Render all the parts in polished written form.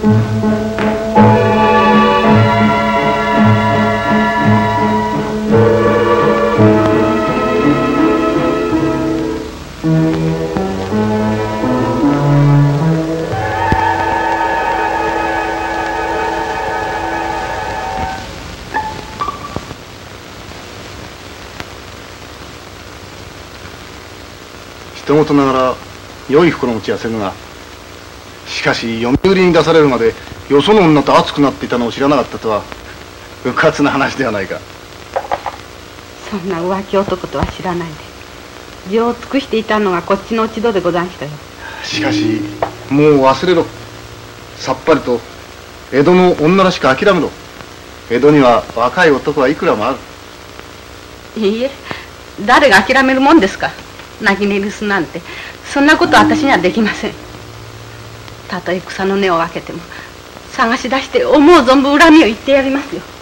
人事ながら良い心持ちはせぬが、しかし読売に出されるまでよその女と熱くなっていたのを知らなかったとはうかつな話ではないか。 そんな浮気男とは知らないで、情を尽くしていたのがこっちの落ち度でござんしたよ。 しかしもう忘れろ。さっぱりと江戸の女らしく諦めろ。江戸には若い男はいくらもある。 いいえ、誰が諦めるもんですか。泣き寝入りすなんて、そんなことは私にはできません。たとえ草の根を分けても探し出して思う存分恨みを言ってやりますよ。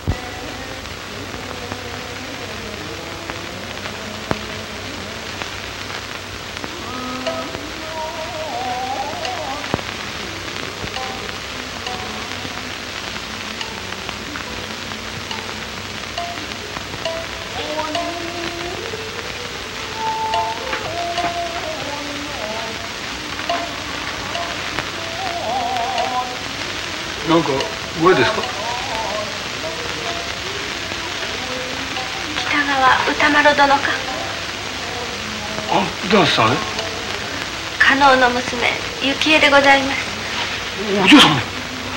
なんかご用ですか。 北川歌麿殿か。 あ、歌麿さんね。 加納の娘幸恵でございます。 お嬢さんね。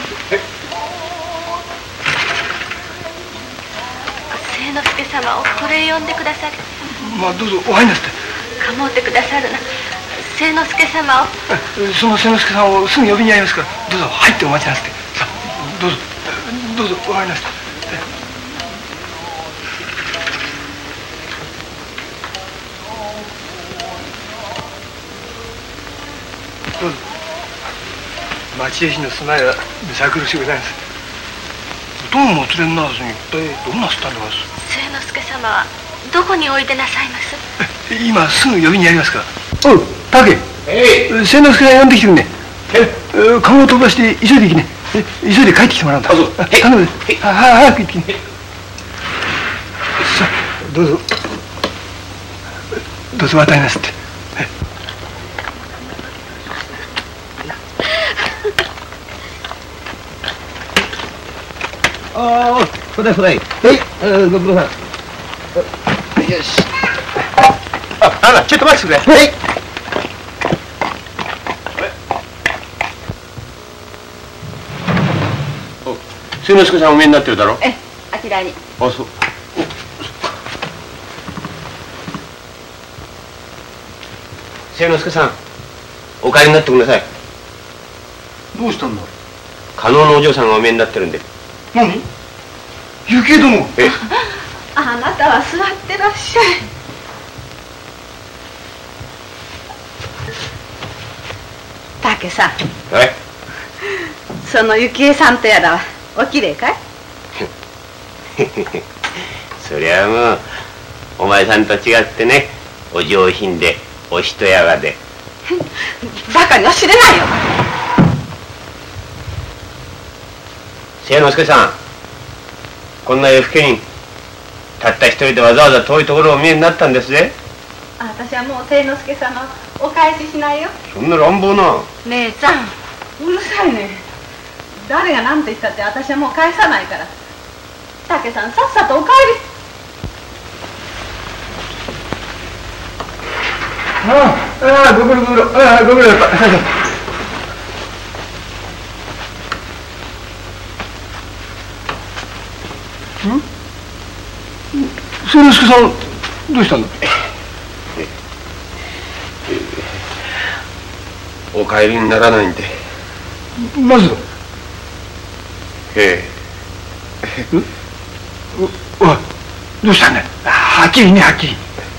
清之助様をこれへ呼んでくだされ。 まあどうぞお入りなさって。 構うてくださるな。清之助様を。 その清之助さんをすぐ呼びにやりますから、どうぞ入ってお待ちなさって。さあどうぞどうぞお入りなさって。どうぞ。町絵師の住まいはむさ苦しゅうございます。お供もお連れにならずに一体どうなすったんでございます。 清之助様はどこにおいでなさいます。 今すぐ呼びにやりますから。おう竹、清之助さん呼んできてくんね。カゴを飛ばして急いで行きね。急いで帰ってきてもらうんだ。頼むで。早く行ってきね。さあどうぞどうぞ渡りなさって。 ああ、そうだそうだ。ご苦労さん。よし。 あら、ちょっと待ってくれ。はい。清之助さんお見えになってるだろ。 あちらに。 あ、そう。 清之助さん、お帰りになってください。 どうしたんだ。 加納のお嬢さんがお見えになってるんで。 何。幸恵殿。 あなたは座ってらっしゃい。竹さん。その幸恵さんとやらはおきれいかい。 そりゃもうお前さんと違ってね、お上品でお人やわで。 バカには知れないよ。 清之助さん、こんな夜更けにたった一人でわざわざ遠いところをお見えになったんですね。 私はもう清之助様お返ししないよ。 そんな乱暴な。 姉さん、うるさいね。誰が何と言ったって私はもう返さないから。竹さん、さっさとお帰り。 ご苦労ご苦労。ご苦労やった。清之助さんどうしたんだ。 お帰りにならないんで。 まず。おい、どうしたんだ。はっきりね、はっきり。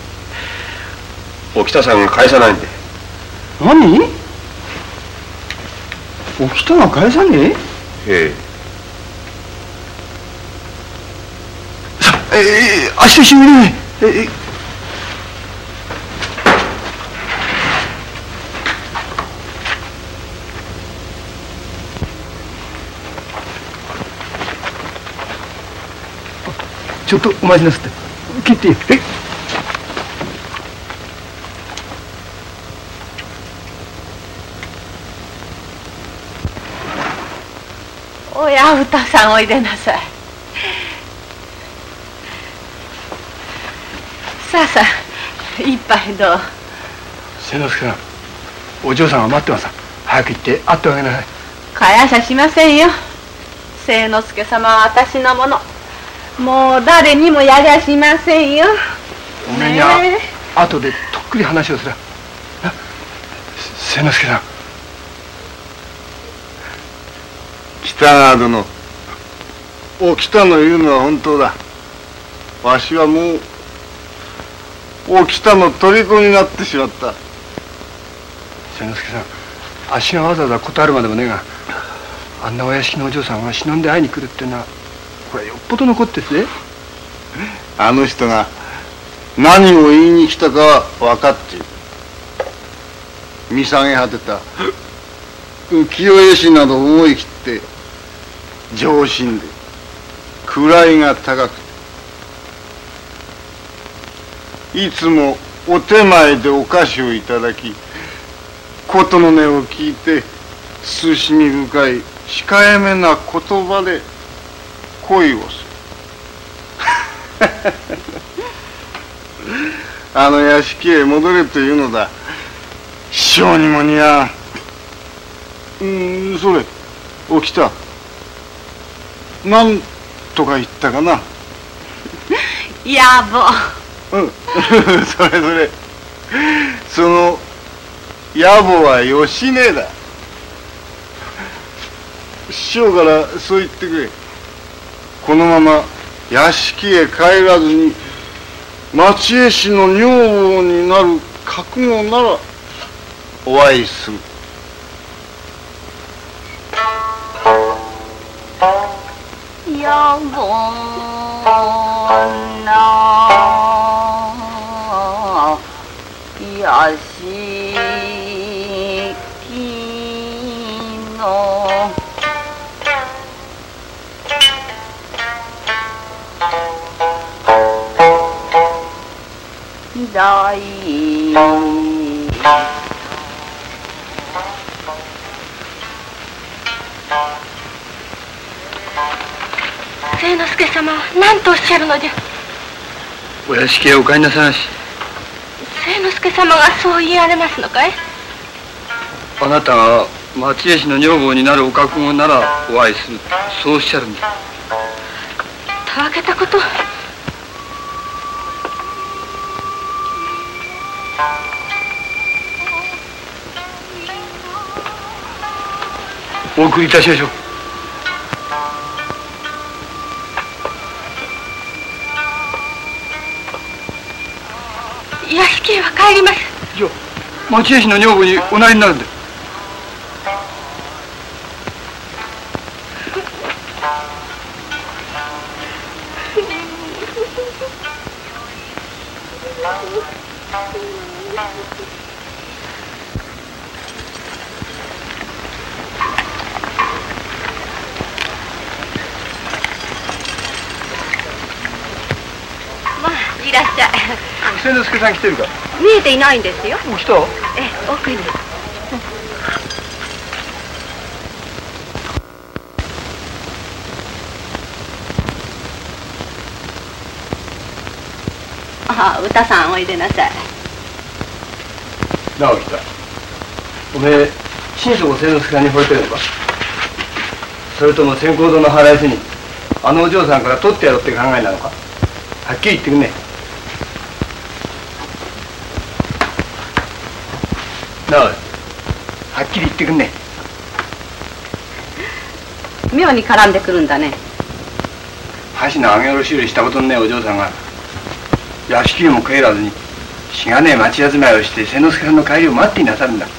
お北さんが返さないんで。 何。お北が返さねえ。さあ、明日一緒にね。 ちょっとお待ちなさって。切っていい？ おや、歌さんおいでなさい。さあさあ、一杯どう？ 千之助さん、お嬢さんが待ってます。早く行って会ってあげなさい。 感謝しませんよ。清之助様は私のもの。もう誰にもやりゃしませんよ。 おめえには後でとっくり話をする。千之助さん。 北川殿、お北の言うのは本当だ。わしはもうお北の虜になってしまった。 千之助さん、あっしがわざわざ断るまでもねえが、あんなお屋敷のお嬢さんが忍んで会いに来るっていうのはこれよっぽどのことですね。 あの人が何を言いに来たかは分かっている。見下げ果てた浮世絵師など思い切って上品で位が高くて、いつもお手前でお菓子をいただき、琴の音を聞いて慎み深い控えめな言葉で恋をする。あの屋敷へ戻れというのだ。師匠にも似合う。それおきた、何とか言ったかな。 野暮。 それその野暮は吉根だ。師匠からそう言ってくれ。このまま屋敷へ帰らずに町絵師の女房になる覚悟ならお会いする。 野暮な屋敷の大清之助様は何とおっしゃるのじゃ。 お屋敷へお帰りなさいまし。 清之助様がそう言われますのかい？ あなたが町絵師の女房になるお覚悟ならお会いする、そうおっしゃるんだ。 たわけたこと。 お送りいたしましょう。 屋敷へは帰ります。 じゃあ町絵師の女房におなりになるんで。 まあいらっしゃい。 千之助さん来てるか？ 見えていないんですよ。 来た？ 奥に。あ、歌さんおいでなさい。 なあ来た。おめえ心底千之助さんに惚れてるのか？それとも先行堂の腹いせにあのお嬢さんから取ってやろうって考えなのか？はっきり言ってくんね。なあ、はっきり言ってくんね。 妙に絡んでくるんだね。 箸の上げ下ろしよりしたことのねえお嬢さんが屋敷にも帰らずにしがねえ町休まいをして千之助さんの帰りを待っていなさるんだ。